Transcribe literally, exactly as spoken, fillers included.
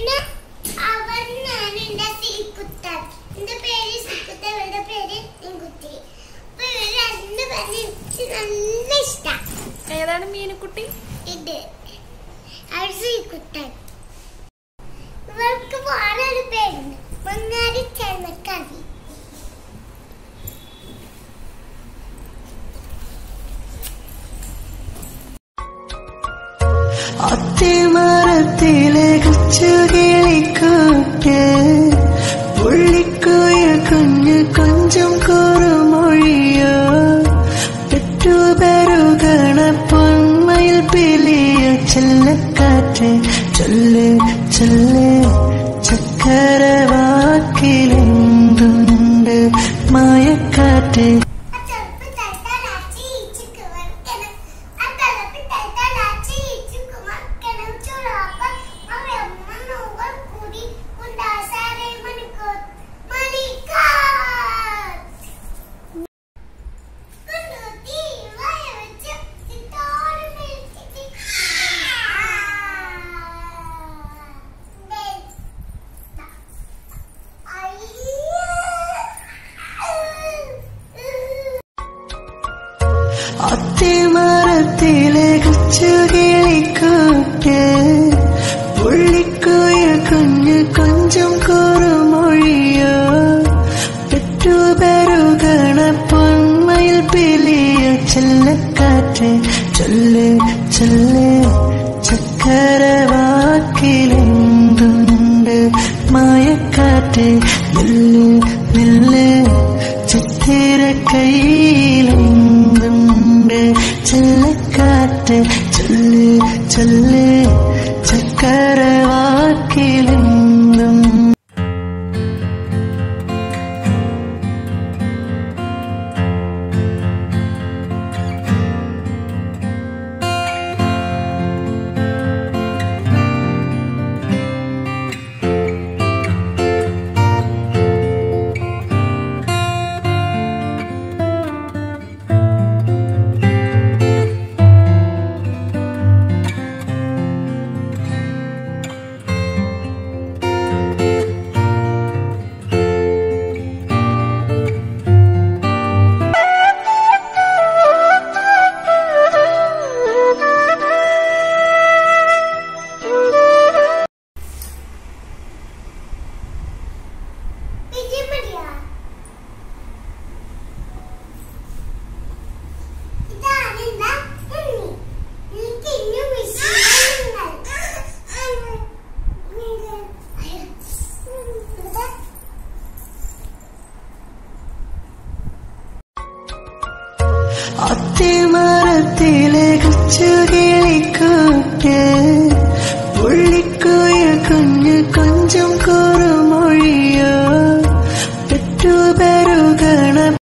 പിന്നെ അവനാണ് എന്റെ സീക്കുട്ടൻ. എന്റെ പേര് സീക്കുട്ടൻ, ഇവരുടെ പേര് മീൻകുട്ടി. അപ്പൊ ഇവർ രണ്ടുപേരും എനിക്ക് നല്ല ഇഷ്ടം. ഏതാണ് മീനുക്കുട്ടി? ഇത് അവർ സീക്കുട്ടൻ. ഇവർക്ക് വേറൊരു പേരുണ്ട്, മങ്ങാടി ചെന്നക്കറി. അത്തിമരത്തിലെ കൊച്ചുകിളിക്കൂട്ട് പുള്ളിക്കുയിൽ കുഞ്ഞു കൊഞ്ചും കുറുമൊഴിയോ പെറ്റുപെരുകണ പൊന്മയിൽ പിലിയോ ചെല്ലക്കാറ്റ് ചൊല്ല് ചൊല്ല് ചക്കരവാക്കിലെന്തുണ്ട് മായക്കാറ്റ്. അത്തിമരത്തിലെ കൊച്ചുകിളിക്കൂട്ട് പുള്ളിക്കുയിൽ കുഞ്ഞു കൊഞ്ചും കുറുമൊഴിയോ പെറ്റുപെരുകണ പൊന്മയിൽ പിലിയോ ചെല്ലക്കാറ്റ് ചൊല്ല് ചൊല്ല് ചക്കരവാക്കിലെന്തുണ്ട് മായക്കാറ്റ്. നില്ല് നില്ല് ചിത്തിരക്കൈയിലെന്തുണ്ട് ചെല്ലക്കാറ്റ് ചൊല്ല് ചൊല്ല് ചക്കരവാക്കിലെന്തും. അത്തിമരത്തിലെ കൊച്ചുകിളിക്കൂട്ട് പുള്ളിക്കുയിൽ കുഞ്ഞു കൊഞ്ചും കുറുമൊഴിയോ